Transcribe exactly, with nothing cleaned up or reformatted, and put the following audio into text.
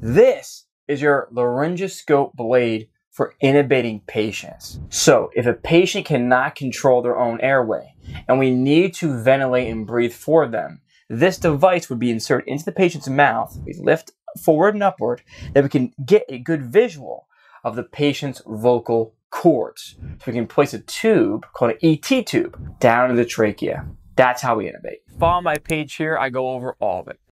This is your laryngoscope blade for intubating patients. So if a patient cannot control their own airway and we need to ventilate and breathe for them, this device would be inserted into the patient's mouth. We lift forward and upward, that we can get a good visual of the patient's vocal cords. So we can place a tube called an E T tube down into the trachea. That's how we intubate. Follow my page here, I go over all of it.